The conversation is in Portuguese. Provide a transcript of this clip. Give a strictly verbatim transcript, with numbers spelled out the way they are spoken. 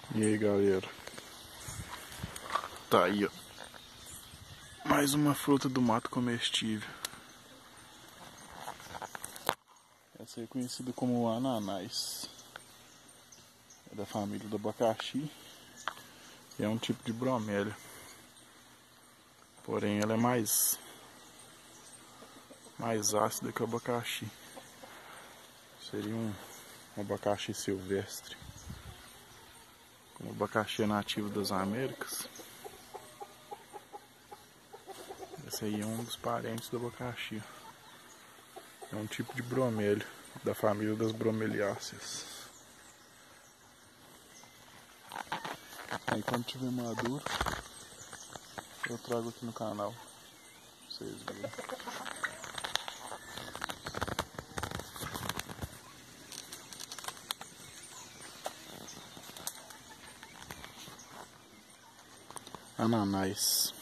E aí, galera, tá aí, ó, mais uma fruta do mato comestível. Essa aí é conhecida como ananás. É da família do abacaxi e é um tipo de bromélia. Porém, ela é mais mais ácida que o abacaxi. Seria um, um abacaxi silvestre. Como o abacaxi é nativo das Américas, esse aí é um dos parentes do abacaxi. É um tipo de bromélia, da família das bromeliáceas. Aí quando tiver maduro, eu trago aqui no canal pra vocês verem. Ananás.